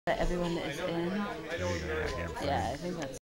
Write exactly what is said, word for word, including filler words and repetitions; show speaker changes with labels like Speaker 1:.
Speaker 1: that everyone is in. Yeah, I think that's